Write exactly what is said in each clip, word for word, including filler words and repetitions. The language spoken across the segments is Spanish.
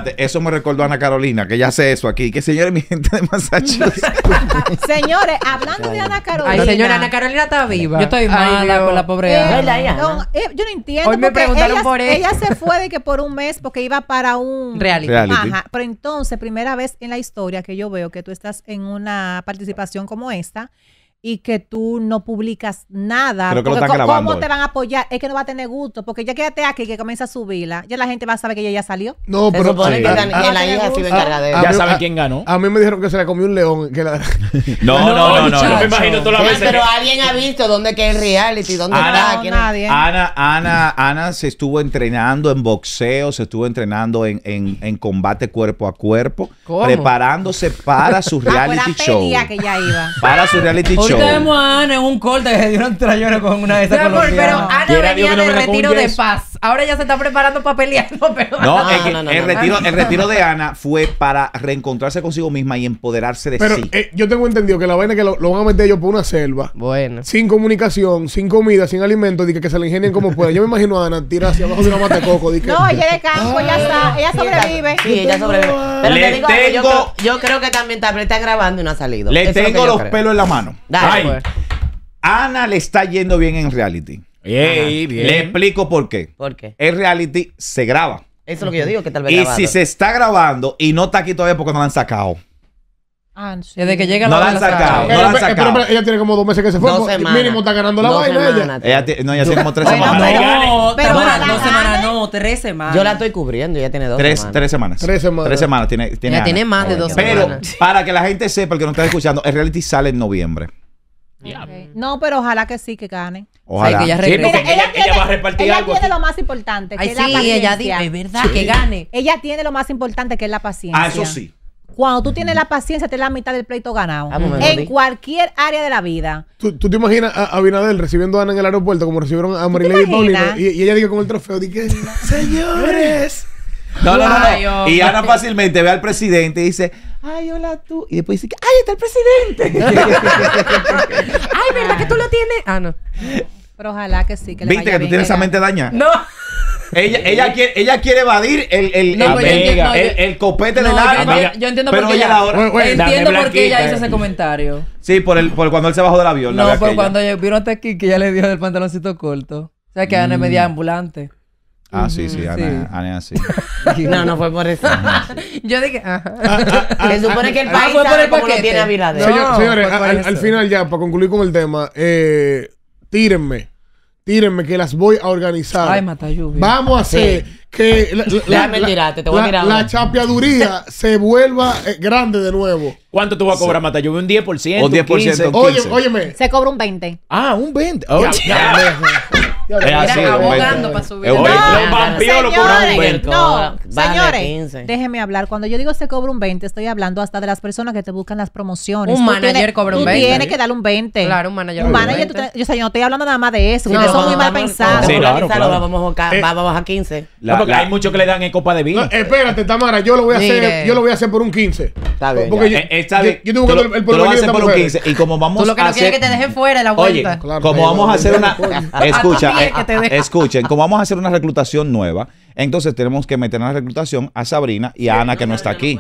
espérate, eso me recordó a Ana Carolina, que ella hace eso aquí. Que señores, mi gente de Massachusetts. Señores, hablando de Ana Carolina. Ay, señora, Ana Carolina está viva. Yo estoy mala con la pobre Eh, Ana. no, eh, yo no entiendo. Hoy me porque preguntaron ella, por eso. ella se fue de que por un mes porque iba para un Reality. Reality. Ajá, pero entonces, primera vez en la historia que yo veo que tú estás en una participación como esta y que tú no publicas nada. Creo que lo porque están co- grabando ¿Cómo hoy. te van a apoyar? Es que no va a tener gusto, porque ya quédate aquí que comienza a subirla. Ya la gente va a saber que ella ya salió. No, Se pero supone sí. que, Ah, tan- ah, que la ah, hija se iba a encargar de ah, eso. a Ya mí- saben a- quién ganó. A mí me dijeron que se la comió un león. Que la... No, no, no, no. muchacho. no. me imagino todas las Oye, veces pero que- alguien ha visto dónde que es reality, dónde Ana, está, No, quién es? nadie. Ana, Ana, Ana se estuvo entrenando en boxeo, se estuvo entrenando en, en, en combate cuerpo a cuerpo, ¿Cómo? preparándose para su Ah, pues reality la show. pelea que ya iba. Para su reality show. Ahorita vemos a Ana en un corte que se dio un trayero con una de Mi esas amor, pero colombianas. Ana Quiera Dios venía que no de venga con un retiro de yeso. paz. Ahora ya se está preparando para pelear. No, pero... No, No, es que no, no, el, no, retiro, el retiro de Ana fue para reencontrarse consigo misma y empoderarse de Pero sí. eh, yo tengo entendido que la vaina es que lo, lo van a meter ellos por una selva. Bueno. Sin comunicación, sin comida, sin alimentos, de que, que se la ingenien como puedan. Yo me imagino a Ana tirar hacia abajo de una mata de coco. de que- No, ella es de campo, ya está. Ella sobrevive. Sí, ella sobrevive. Pero Le te digo, algo, yo, tengo- creo, yo creo que también está, está grabando y no ha salido. Le Eso es lo que tengo yo los creo. pelos en la mano. Dale, Ay, pues. Ana le está yendo bien en reality. Ey, bien. Le explico por qué. ¿Por qué? El reality se graba. Eso es lo que yo digo, que tal vez Y grabado. si se está grabando y no está aquí todavía porque no la han sacado. Ah, sí. Desde que llega No la la han hora, sacado. Eh, No la han pero- pero- sacado. pero ella tiene como dos meses que se fue. Dos pues, semanas. Mínimo está ganando la Dos vaina ella. semanas. Ella, ti- no, ella tiene como tres Bueno, semanas. pero- No, pero dos, ojalá dos semanas gane. no, tres semanas. Yo la estoy cubriendo, ella tiene dos Tres, semanas. tres semanas. Tres semanas. Tres semanas tiene, tiene Ella Ana. tiene más de dos Pero semanas. para que la gente sepa, el que no está escuchando, el reality sale en noviembre. Ok. No, pero ojalá que sí que gane. Ojalá. Ay, que ella Sí, regrese. porque- Mira, ella- ella va a repartir ella algo tiene así. lo más importante, que Ay, es la sí, paciencia. ella dice, es verdad, que gane. Ella tiene lo más importante, que es la paciencia. Ah, eso sí. Cuando tú tienes la paciencia, te la mitad del pleito ganado. Ah, pues me lo En di. cualquier área de la vida. ¿Tú, tú te imaginas a, a Abinader recibiendo a Ana en el aeropuerto como recibieron a Marilyn y Paulino? imaginas? Y, y ella dice con el trofeo, dice, señores. No, no, no, no. Ay, hombre. Y Ana fácilmente ve al presidente y dice, ay, hola tú. Y después dice, ay, está el presidente. Ay, ¿verdad que tú lo tienes? Ah, no. Pero ojalá que sí, que le Viste vaya que tú bien, tienes esa gane. mente dañada. No. Ella, ella, quiere, ella quiere evadir el, el, No, el, pero yo el- entiendo- el- el copete No, del yo arma. entiendo- yo entiendo pero por qué ella ella- la hora- Bueno, bueno, Entiendo Dame por qué ella blanquita. hizo ese comentario. Sí, por, el, por cuando él se bajó del avión. la No, vez pero aquella. cuando ella- vieron hasta aquí que ella le dio el pantaloncito corto. O sea que Ana es media ambulante. Ah, sí, sí, Ana, Sí. Ana es así. No, no fue por eso. Yo dije, ajá. Se supone que el Ah, país fue por sabe el cómo lo paquete. tiene Abinader. No, Señor- señores, fue por al, eso. al final ya, para concluir con el tema, eh, tírenme. Tírenme que las voy a organizar. Ay, mata lluvia. Vamos a hacer que la, la- Déjame la- tirarte, te voy a la- tirar la ahora. chapeaduría se vuelva eh, grande de nuevo. ¿Cuánto tú vas a cobrar, Mata lluvia? ¿Un diez por ciento? O diez por ciento. quince? Oye, quince. óyeme. Se cobra un veinte. Ah, un veinte. Oh, Ya, ya. ya, Es así, Mira, un abogando veinte. para subir. Es un Oye, veinte. los vampiros lo cobran un Señores, veinte. no, Van a señores, quince. déjenme hablar. Cuando yo digo se cobra un veinte, estoy hablando hasta de las personas que te buscan las promociones. Un Tú manager tienes- cobra un tú veinte. tienes que darle un veinte. Claro, un manager Un cobra un manager, tú veinte. te- yo, o sea, yo no estoy hablando nada más de eso. No, porque son vamos, muy mal vamos, pensados. Sí, claro, claro. Vamos, a, Eh, vamos a quince. La- No, porque la- hay muchos que le dan en copa de vino. No, espérate, Tamara, yo lo voy a hacer, Mire. yo lo voy a hacer por un quince. Está bien, Porque ya. yo, Eh, está yo- bien. yo tengo Tú que lo- ver el tú lo vas a porvenir de hacer esta por un mujer. quince. Y como vamos Tú lo que a no hacer... quieres es que te dejen fuera de la Oye, vuelta. Claro, como pero vamos a no, hacer no, una... no, no. Escucha, A ti es eh, que te deja. escuchen, como vamos a hacer una reclutación nueva, entonces tenemos que meter en la reclutación a Sabrina y a Ana que no está aquí.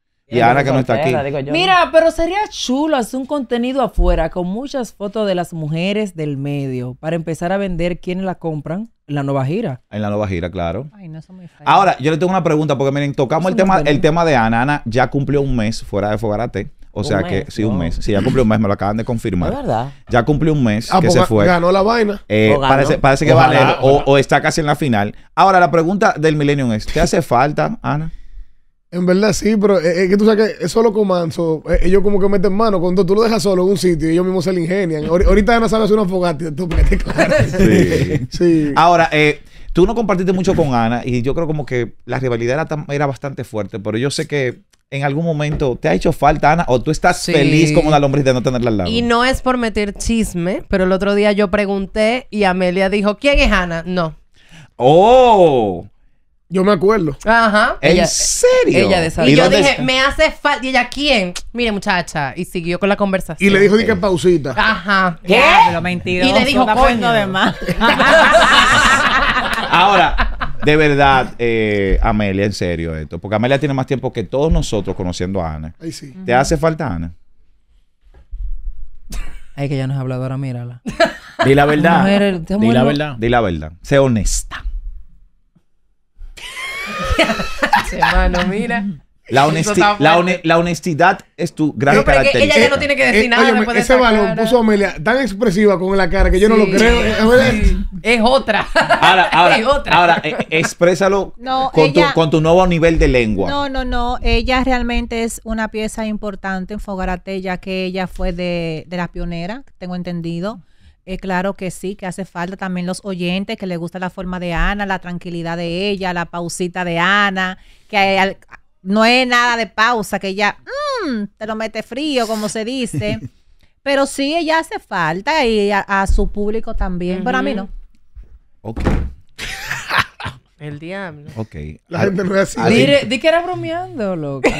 Y a Ana que no está aquí. Digo yo. Mira, pero sería chulo hacer un contenido afuera con muchas fotos de las mujeres del medio para empezar a vender quiénes la compran en la nueva gira. En la nueva gira, claro. Ay, no, eso es muy feo. Ahora, yo le tengo una pregunta, porque miren, tocamos el Eso no tema, es verdad. el tema de Ana. Ana ya cumplió un mes fuera de Fogarate. O Un sea que, mes, sí, un no. mes. Sí, ya cumplió un mes, me lo acaban de Es confirmar. verdad. Ya cumplió un mes Ah, que pues se ga- fue. ganó la vaina. Eh, O ganó. parece, parece que va a Ojalá, leer, o, ojalá. o está casi en la final. Ahora, la pregunta del Millennium es, ¿te hace falta, Ana? En verdad sí, pero es es que tú sabes que es solo comanzo. eh, Ellos como que meten mano. Cuando tú lo dejas solo en un sitio, ellos mismos se le ingenian. Ahori- Ahorita Ana sabe hacer una fogata. Tú, para que te claro. Sí. Sí. Ahora, eh, tú no compartiste mucho con Ana y yo creo como que la rivalidad era, tan- era bastante fuerte, pero yo sé que en algún momento te ha hecho falta, Ana, o tú estás Sí. feliz como una lombriz de no tenerla al lado. Y no es por meter chisme, pero el otro día yo pregunté y Amelia dijo, ¿quién es Ana? No. ¡Oh! Yo me acuerdo. Ajá. ¿En Ella- serio? ella de esa- Y yo dónde dije, está? me hace falta. Y ella, ¿quién? Mire, muchacha. Y siguió con la conversación. Y le dijo, di que pausita. Ajá. ¿Qué? Lo mentiroso. Y le dijo, está poniendo coño. de más. Ahora, de verdad, eh, Amelia, en serio esto. Porque Amelia tiene más tiempo que todos nosotros conociendo a Ana. Ahí sí. ¿Te hace falta Ana? Ay, que ya no es habladora, mírala. Di la verdad. Mujer, esta Di mujer la no- verdad. Di la verdad. Sé honesta. Hermano, mira. La, Eso honesti- está la, fuerte. hone- la honestidad es tu gran No, pero es que característica. ella ya no tiene que decir Eh, nada óyeme, después de ese esa balón cara. puso a Amelia tan expresiva con la cara que yo no lo Sí. creo. Eh, Amelia, Sí. Es otra. Ahora, ahora, Es otra. ahora eh, exprésalo No, con, ella- tu, con tu nuevo nivel de lengua. No, no, no. Ella realmente es una pieza importante en Fogarate, ya que ella fue de, de las pioneras, tengo entendido. Eh, claro que sí, que hace falta también los oyentes, que les gusta la forma de Ana, la tranquilidad de ella, la pausita de Ana, que al- no es nada de pausa, que ella mm, te lo mete frío, como se dice. Pero sí, ella hace falta y a, a su público también, pero a mí no. Ok, El diablo. ok. la gente no es así. Ah, Di, sí. di que era bromeando, loco.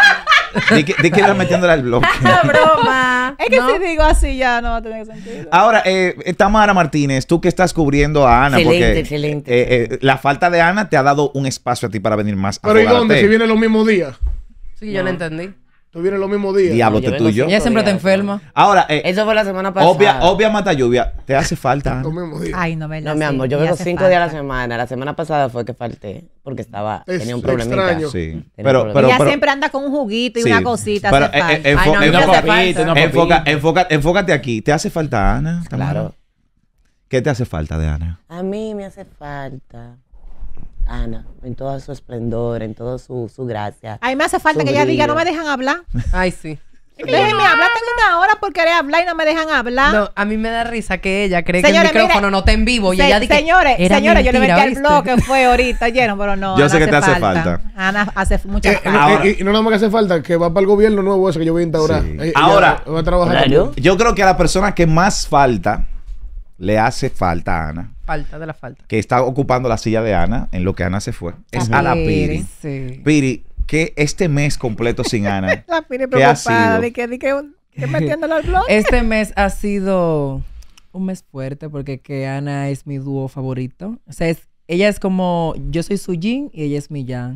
Di que, di que ibas metiéndole al bloque. broma. Es que ¿no? si digo así ya no va a tener sentido. Ahora, eh, Tamara Martínez, tú que estás cubriendo a Ana, Excelente, porque excelente. eh, eh, la falta de Ana te ha dado un espacio a ti para venir más a Pero ¿y Fogarate. dónde? Si vienen los mismos días. Sí, yo no entendí. Tú vienes los mismos días. Diablo, Yo te vengo tuyo. cinco Ella siempre está días. enferma. Ahora, eh, Eso fue la semana pasada. obvia, obvia mata lluvia, ¿te hace falta Ana? Los mismos días. Ay, no, ¿verdad? No, mi Sí, amor, yo me vengo hace cinco días a la falta. semana. La semana pasada fue que falté porque estaba, Es tenía un problemita. extraño. Sí, Tenía pero, un pero, Ella pero, siempre anda con un juguito y sí. una cosita. Pero, hace eh, falta. eh, enfo- Ay, no, a mí me enfo- hace papita, falta. una enfoca, papita. enfoca- enfócate aquí. ¿Te hace falta Ana? Tamara? Claro. ¿Qué te hace falta de Ana? A mí me hace falta Ana, en todo su esplendor, en toda su, su gracia. A mí me hace falta Su que ella diga, brillo. no me dejan hablar. Ay, sí. Déjenme hablar, tengo una hora por querer hablar y no me dejan hablar. No, a mí me da risa que ella cree Señores, que el micrófono mire, no está en vivo y Se- ella dice señores, era señores, yo le metí mentira, al ¿viste? blog que fue ahorita, oyeron, pero no. Yo Ana sé que hace te hace falta. Ana hace mucha Eh, falta. Ahora- y, y no nada más que hace falta que va para el gobierno nuevo ese que yo voy a instaurar. Sí. Eh, ella Ahora- va a trabajar. Claro. también. Yo creo que a la persona que más falta, le hace falta a Ana, Falta de la falta. que está ocupando la silla de Ana en lo que Ana se fue, es A a la Piri. Piri. Sí. Piri, que este mes completo sin Ana, La Piri ¿qué ha preocupada sido? de que, de que, que metiéndolo al blog. Este mes ha sido un mes fuerte porque que Ana es mi dúo favorito. O sea, es, ella es como, yo soy su yin y ella es mi yang.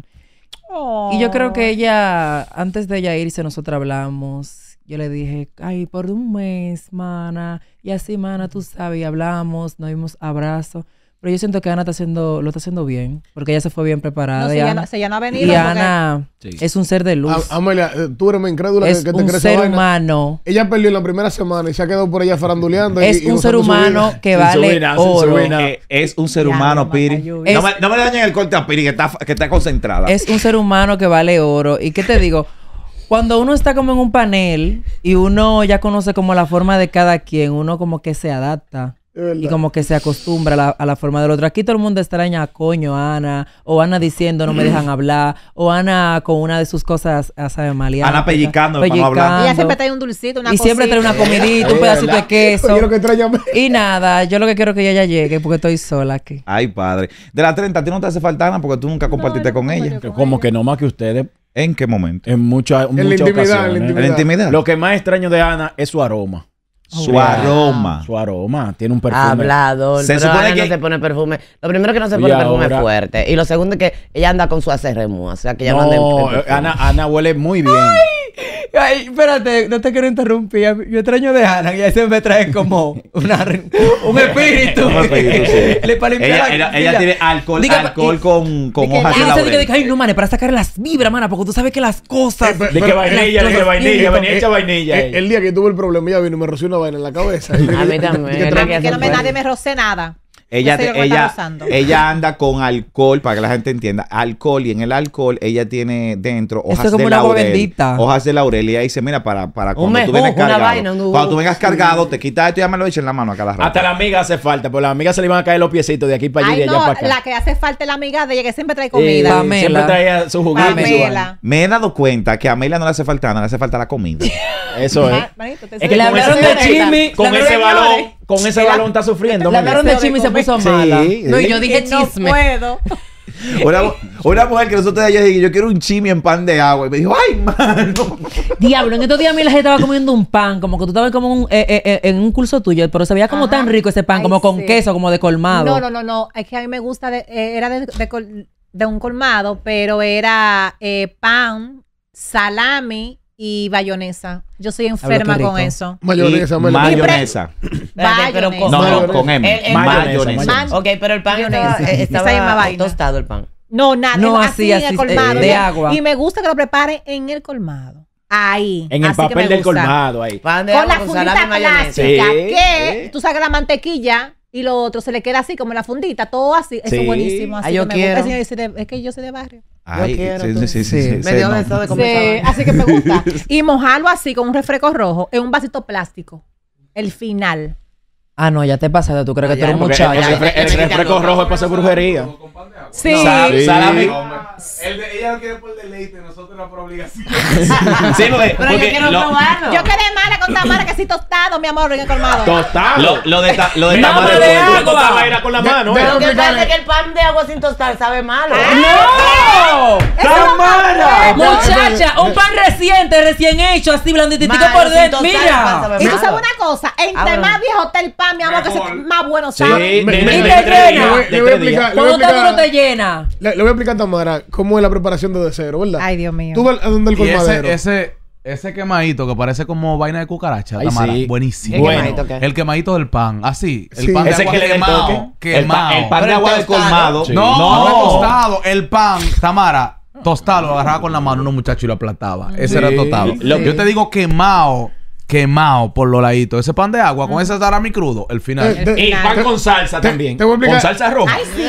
Y yo creo que ella, antes de ella irse, nosotros hablamos. Yo le dije, ay, por un mes, mana. Y así, mana, tú sabes, y hablamos, nos dimos abrazos. Pero yo siento que Ana está haciendo, lo está haciendo bien, porque ella se fue bien preparada. No, y si ya Ana, no, si ya no ha venido. y porque- Ana Sí. es un ser de luz. A- Amelia, eh, tú eres más incrédula que, es que te un crees esa ser vaina. humano. Ella perdió en la primera semana y se ha quedado por allá faranduleando. Es y, y un ser gozando su humano vida. que Sin vale subir nada, sin oro. subir nada. Eh, es un ser Ya, humano, no, Piri. Mata No me, no me le dañen el corte a Piri, que está, que está concentrada. Es un ser humano que vale oro. ¿Y qué te digo? Cuando uno está como en un panel y uno ya conoce como la forma de cada quien, uno como que se adapta. Es verdad. Y como que se acostumbra a la, a la forma del otro. Aquí todo el mundo extraña a coño a Ana, o Ana diciendo no me dejan hablar, o Ana con una de sus cosas, ah, ¿sabe? Maleante. Ana pellizcando para no hablar. Ella siempre trae un dulcito, una Y siempre trae una cosita. comidita, un Es pedacito de verdad. queso. Quiero que extraña a Amelia. Y nada, yo lo que quiero es que ella ya llegue porque estoy sola aquí. Ay, padre. De la treinta, ¿a ti no te hace falta Ana porque tú nunca compartiste no con compartí ella? con Como que no más que ustedes ¿En qué momento? en muchas en En la muchas intimidad, en la ocasiones. ¿En la intimidad? Lo que más extraño de Ana es su aroma. Su Wow. aroma. Su aroma. Tiene un perfume. Hablador. Se pero supone Ana que- no se pone perfume. Lo primero que no se Y pone perfume ahora- fuerte. Y lo segundo es que ella anda con su acerremo. O sea, que ella no, anda en- No, en perfume. Ana, Ana huele muy bien. Ay, espérate, no te quiero interrumpir. Yo extraño de Ana, que ella siempre trae como una, un espíritu. Un espíritu, sí. Le para limpiar Ella, la- ella- ella mira. tiene alcohol, Diga, alcohol y- con, con de que hojas Y de no sé de qué laurel. dije, ay, no, mane, para sacar las vibras, mana, porque tú sabes que las cosas. Eh, pero- De que vainilla, de que vainilla, Eh, venía hecha eh, vainilla. eh, El día que tuve el problema, ella vino y me roció una vaina en la cabeza. A mí también, Y que es tra- la que A mí que no me, Bueno. nadie me roce nada. Ella, Yo sé te- lo que me está ella, rozando. ella anda con alcohol, para que la gente entienda, alcohol, y en el alcohol ella tiene dentro Eso hojas es como de una agua laurel. bendita. Hojas de laurel. Y ella dice, mira, para, para Un cuando tú mejunje, vienes una cargado. vaina, un- cuando tú vengas cargado, te quitas esto y ya me lo echan en la mano a cada rato. Hasta la amiga hace falta, porque a la amiga se le iban a caer los piecitos de aquí para allá y Ay, de allá no, para acá. la que hace falta es la amiga de ella que siempre trae Eh, comida. Pamela. siempre traía su juguito y su vaina. Pamela. Me he dado cuenta que a Amelia no le hace falta nada, le hace falta la comida. Eso es. Ah, manito, te Es soy- que le con hablaron ese- de Chimi, Con le ese hablaron- balón, con ese Mira, balón está sufriendo. Le mira. hablaron de Chimi y se puso Sí, mala. No, y sí. yo dije Que no chisme. puedo. Una, una mujer que nosotros ayer dije, yo quiero un chimi en pan de agua. Y me dijo, ay, mano. Diablo, en estos días a mí la gente estaba comiendo un pan, como que tú estabas como un, eh, eh, eh, en un curso tuyo, pero se veía como Ajá. tan rico ese pan, Ay, como con sí. queso, como de colmado. No, no, no, no. Es que a mí me gusta, de, eh, era de, de, col- de un colmado, pero era eh, pan, salami y bayonesa. Yo soy enferma qué rico. con eso. Mayonesa, Y mayonesa. mayonesa. Espérate, pero con- No, no, Mayonesa. con M. El- el- Mayonesa. Man- Ok, pero el pan Mayonesa. estaba, eh, Esa misma estaba vaina. tostado el pan. No, nada. No, es así, así, en así, el colmado. eh, de Y- agua. Y me gusta que lo preparen en el colmado. Ahí. En el así que papel me del gusta. colmado ahí. Pan de Con agua la con fundita salami y mayonesa. plástica. Sí, Que sí. tú sacas la mantequilla y lo otro se le queda así como en la fundita, todo así. Eso Sí. es buenísimo. Así Ah, yo que me quiero. gusta. Es, de- es que yo soy de barrio. Ay, quiero, sí, tú. sí, sí, sí, Sí. sí, Me dio no. deseo de Sí, comer esa vaina. así que me gusta. Y mojarlo así con un refresco rojo en un vasito plástico. El final. Ah, no, ya te pasaste. Tú crees que tú eres un Porque muchacho. el, ya, refre- ya, el ya, ya, refresco ya, rojo ya. es para hacer brujería. Sí. Sal- salami. El de, ella lo quiere por deleite, nosotros no por obligación. Sí, porque, Pero yo porque quiero lo, probarlo. Yo quedé mala con Tamara que sí tostado, mi amor, en el colmado. tostado. Lo, lo de, ta- lo de Mira, Tamara pero es tú bueno. le tostas la vaina con la mano, de- ¿eh? Pero lo que Explicarle. pasa es que el pan de agua sin tostar sabe malo. ¡No! ¡Tamara! Muchacha, un pan reciente, recién hecho, así blanditito Malo, por sin dentro. tostar, el pan Mira. sabe Y tú malo. sabes una cosa, entre Ah, bueno. más viejo está el pan, mi amor, que Mejor. se, más bueno Sí, sabe. de, Me- de- me- de me- tres me- días, Le voy- de le voy a tres días. explicar, le voy a ¿Cuánto duro explicar, te llena? le, le voy a explicar a Tamara cómo es la preparación de cero, ¿verdad? Ay, Dios mío. Tú vas a donde el Y colmadero. ese, ese, ese quemadito que parece como vaina de cucaracha, Ay, Tamara, sí. buenísimo. ¿El Bueno. quemadito qué? El quemadito del pan, así. El Sí. pan de Ese agua que le da el quemado. toque. El, pa- Quemado. el pan de Pero agua el del tostado. colmado. No, no, no. tostado. El pan, Tamara, tostado, lo agarraba con la mano unos muchachos y lo aplastaba. Ese Sí. era tostado. Lo- Yo te digo quemado, quemado por los laditos. Ese pan de agua con ese salami crudo, el final. Eh, te- Y pan con salsa te- también. te voy a explicar- Con salsa roja. Ay, sí.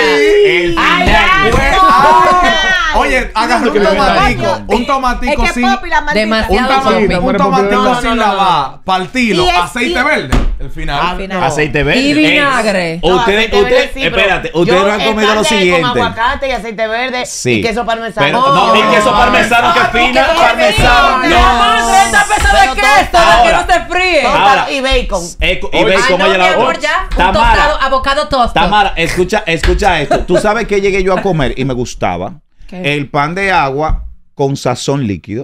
El Ay, final. ay, Pues, no. ah, Oye, agarra un que le tomatico, Coño, un tomatico es que sin... Popi, la maldita. Demasiado Un, tama- Popi. un Tamara, tomatico no, no, sin no, no, lavar, partirlo, Y es- aceite y- verde, el final. Ah, final. no. Aceite verde. Y vinagre. No, Ustedes, aceite verde ustedes, sí, pero espérate, yo ustedes no han el comido pan lo de- siguiente. Con aguacate y aceite verde Sí. y queso parmesano. Pero- No, y queso parmesano que No, fina, porque parmesano. es Mi amor, treinta pesos de Pero queso, tostado. de que no se fríe. Todo Ahora- y bacon. Eco- y Oye, ve Ay, cómo no, ella mi la amor, ya. Un Tamara, tostado, avocado tosto. Tamara, escucha, escucha esto. Tú sabes que llegué yo a comer y me gustaba el pan de agua con sazón líquido.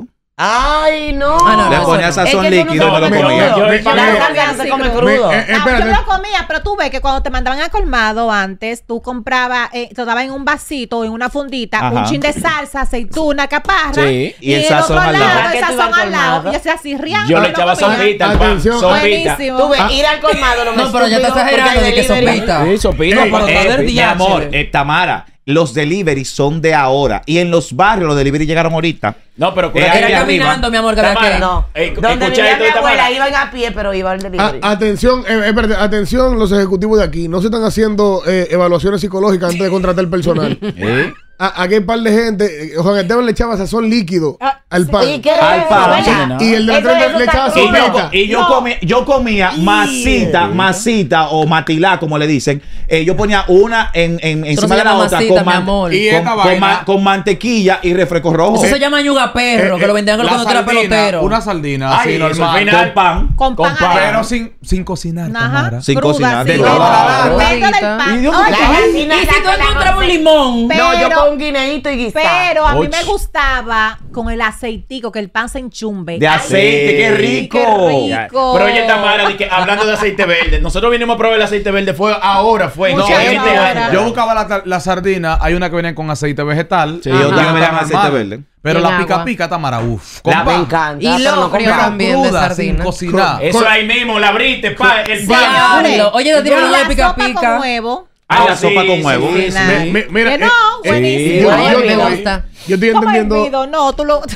Ay, no. Ah, no, Le no, ponía eso no. sazón Es que tú líquido y me no lo comes comía. crudo. Yo- La yo- salsa no se come yo- crudo. Me- eh, Ah, yo espérate. me lo comía, pero tú ves que cuando te mandaban al colmado antes, tú comprabas, eh, te daban en un vasito, en una fundita, Ajá. un chin de salsa, aceituna, caparra. Sí, y el en sazón otro al lado. lado, ¿Para el qué tú ibas sazón al al lado. colmado? Y así así riendo. Yo le echaba sombita al pan. Atención. Sombita. Buenísimo. Tú ves, ir al colmado lo No, más pero ya está estúpido, exagerando porque de que hay delivery. sopita. Sí, sopita. Ey, pero Eh, joder, mi diache. amor, eh, Tamara, los delivery son de ahora. Y en los barrios los delivery llegaron ahorita. No, pero Eh, cura ahí que Era arriba. caminando, mi amor, que Tamara, que- No. Ey, Donde escucha vivía esto mi de Tamara. abuela, iban a pie, pero iba al delivery. A- atención, eh, espérate, atención, los ejecutivos de aquí. No se están haciendo eh, evaluaciones psicológicas antes de contratar el personal. ¿Eh? A- Aquí hay un par de gente. eh, Juan Esteban le echaba sazón líquido Ah, al pan. ¿Y qué Al es pan. eso, verdad? Y el de la Eso- treinta eso le está echaba crudo. Y yo, sopita. y yo, No. comía, yo comía masita, masita o matilá, como le dicen. Eh, yo ponía una en, en, Eso encima se de la llama otra masita, con, mi man- amor. Y con, esta con vaina- ma- con mantequilla y refresco rojo. Eso se llama yuga perro, Eh, que lo vendían La cuando tú eras sardina, pelotero. una sardina Ay, así eso normal. al final. Con pan. Con pan adentro. Pero sin, sin cocinar, Ajá. Tamara. Sin Cruda, cocinar, sí. de No, todo. dentro del Crudita. pan. ¿Y de dónde Oye, La Ay, gallina Y si la- tú la encontrabas un cocina. limón. Pero- No, yo con un guineíto y guisado. Pero a mí Och. me gustaba con el aceitico, que el pan se enchumbe. De aceite, qué Sí, rico. qué Ya. rico. Pero oye, Tamara, di que, hablando de aceite verde, nosotros vinimos a probar el aceite verde, fue ahora, fue en Mucho veinte ahora. años. Yo buscaba la, la sardina, hay una que viene con aceite vegetal. Sí, y yo otra también me dan normal. aceite verde. Pero Y la el pica agua. pica, Tamara, uff. La me encanta. Y pero no locrio compro. también de cruda, sin sardina. cocinar. Eso ahí mismo, la abriste, pa, el Sí, pan. ahora. Diablo. Oye, te Y tiran la de pica sopa pica. con huevo. Ah, la sopa con huevo. Sí, Me- nada. me- mira, Que no, eh, eh, buenísimo. yo- Ay, yo- me yo- gusta. Yo estoy ¿Cómo entendiendo. hervido? No, tú lo...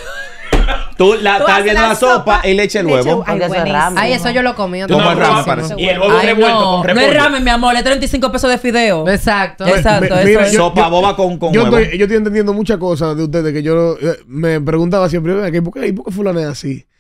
Tú la, Tú estás haces viendo la la sopa sopa, y le echa el le echa huevo. Ay, Porque eso es buenísimo. ramen. Ay, eso yo lo comí. Tú no Como el lo ramen, probaste. parece. Y el huevo Ay, revuelto no, con no repollo. es ramen, mi amor, es treinta y cinco pesos de fideo. Exacto. Exacto, Me- eso mira, es. yo- Sopa boba con, con Yo huevo. estoy, yo estoy entendiendo muchas cosas de ustedes que yo eh, me preguntaba siempre, "Ven acá, ¿y por qué, y por qué fulano es así?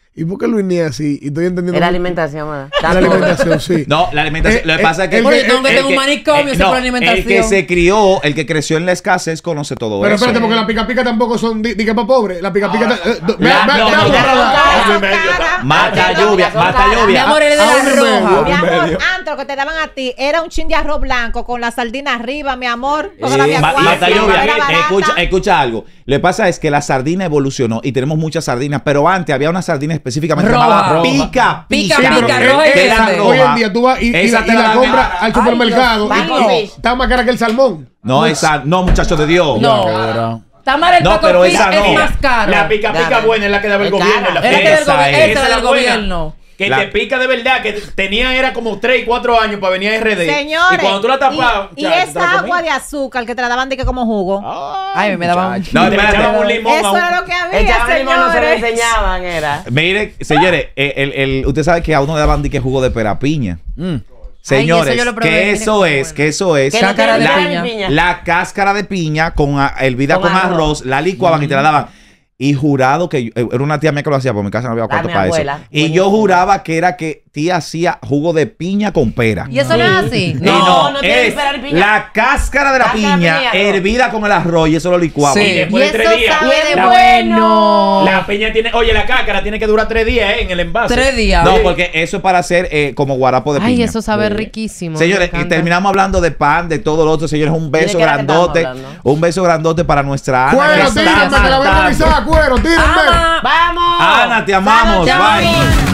¿y por qué Luis ni es así? Y estoy entendiendo. Era alimentación, ¿verdad? La alimentación, sí. No, la alimentación. Eh, Lo que eh, pasa es que. el Oye, que- tengo que el tener un que- manicomio eh, si no, por alimentación. el que se crió, el que creció en la escasez conoce todo Pero eso. espérate, porque la pica pica tampoco son di, di que para pobre. La pica pica. No, eh, do- la- ve- ve- no, ve- no, ve- no, ve- no, no, ve- no, Mata no, lluvia, no, mata no, lluvia. Mi amor, él es de A un la medio. roja. Mi amor, medio. antes lo que te daban a ti era un chin de arroz blanco con la sardina arriba, mi amor. Porque no Sí, había ma- guardia, mata no lluvia. era barata. Escucha, escucha algo. Lo que pasa es que la sardina evolucionó y tenemos muchas sardinas, pero antes había una sardina específicamente Roja. llamada Roja. pica Pica, pica. Sí, pero pica, eh, roja y esa, era verde. hoy roja. en día tú vas y, y Esa la, te y la la dan compras cara. al supermercado Ay, y, Dios. y está más cara que el salmón. No, esa, no, muchacho de Dios. No. Tamara el No, Paco pero Fish esa es no. más caro. La pica pica Dame. buena es la que daba el Es gobierno. cara. la Es la que pica- del Esa gobi- es. esa Esa del es la buena. gobierno. Que La- te pica de verdad, que tenía era como tres y cuatro años para venir a R D. Señores, y cuando tú la tapabas, y, y chacho, te la esa comías. agua de azúcar que te la daban de que como jugo. Ay, me daban un No, Te espérate. echaban un limón a Eso un- era lo que había, Echaban limón, no se lo señores. enseñaban, era. Mire, señores, el, el, el- usted sabe que a uno le daban dique jugo de pera piña. Señores, Ay, eso yo lo probé, que mire eso cómo es, bueno. que eso es Que no Cáscara te de echaban piña. la cáscara de piña con a- hervida Con con, arroz. arroz. La licuaban y te la daban. Y jurado que yo- eh, era una tía mía que lo hacía, porque en mi casa no había Ah, cuarto mi para abuela. eso. Y yo Buenísimo. juraba que era que tía hacía jugo de piña con pera. ¿Y eso no es así? Y No, no tiene que es esperar piña. la cáscara de la Cáscara de piña piña y arroz. hervida con el arroz y eso lo licuaban. Sí. Y después Y de tres eso días. sabe de la- bueno. La piña tiene, oye, la cácara tiene que durar tres días eh, en el envase. Tres días. No, porque eso es para hacer eh, como guarapo de piña. Ay, eso sabe riquísimo. Señores, me y encanta. terminamos hablando de pan, de todo lo otro. Señores, un beso qué era que estábamos grandote. hablando? Un beso grandote para nuestra Ana. Cuero, que está tírenme, que la voy a matando. revisar, cuero, tírenme. Ama. ¡Vamos! Ana, te amamos. Te Bye. amamos.